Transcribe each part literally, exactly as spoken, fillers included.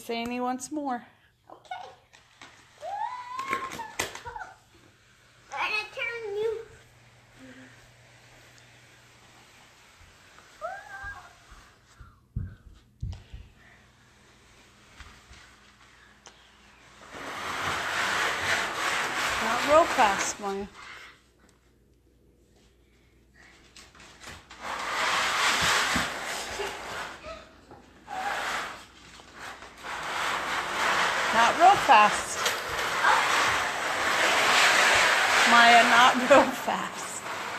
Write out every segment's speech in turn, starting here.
He's saying he wants more. Okay. I'm gonna turn you. Not real fast, Maya. Not real fast. Maya, not real fast.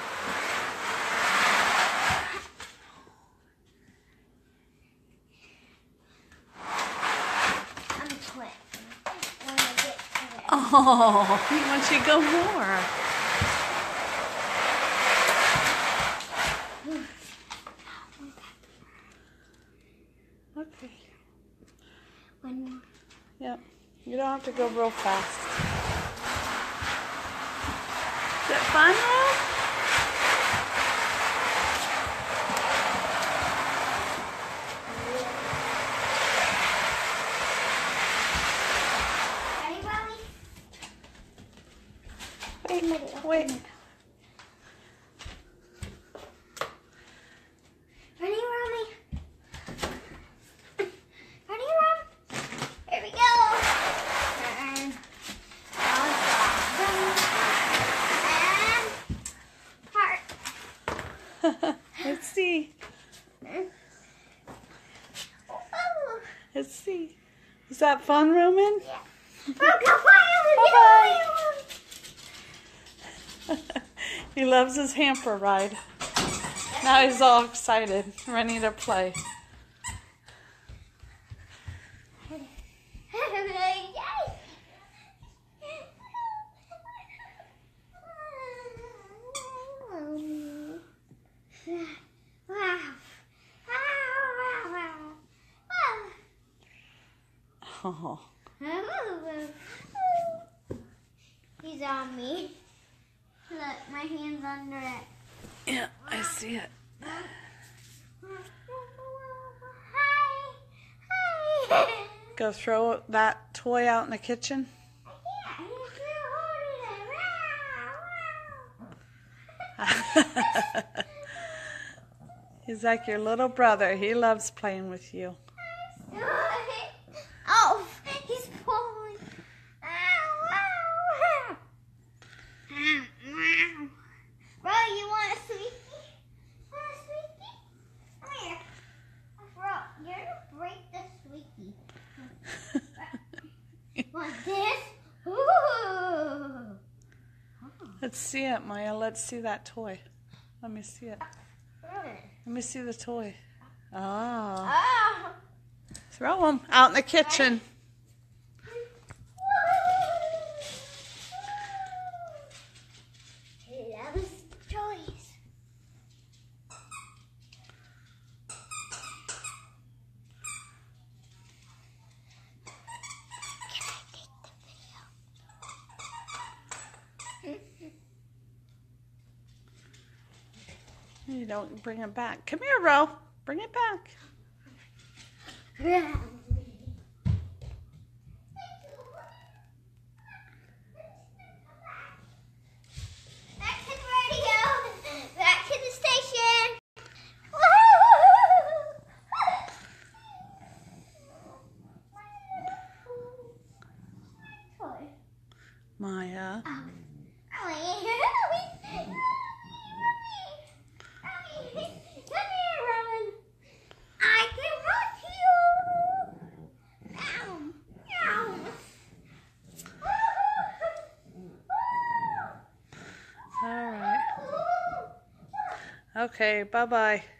I'm quick. When I get to it. Oh, he wants you to go more. Okay. One more. Yep. You don't have to go real fast. Is it fun, Will? Ready, Mommy? Wait, wait. Ready, Mommy? Ready, Mom? Here we go. And and heart. Let's see. Oh, Let's see. Is that fun, Roman? yeah. Bye-bye. He loves his hamper ride. Now he's all excited, ready to play. Oh. He's on me. Look, my hand's under it. Yeah, I see it. Hi. Hi. Go throw that toy out in the kitchen. Yeah, he's still holding it. He's like your little brother. He loves playing with you. Oh, he's pulling. Bro, you want a sweetie? Want a sweetie? Come here. Bro, you're gonna break the sweetie. Want this? Ooh. Let's see it, Maya. Let's see that toy. Let me see it. Let me see the toy. Oh. Oh. Throw him out in the kitchen. He loves toys. Can I take the video? You don't bring it back. Come here, Ro. Bring it back. Yeah. Back to the radio. Back to the station. Maya. I can watch you. Ow. Ow. All right. Okay, bye-bye.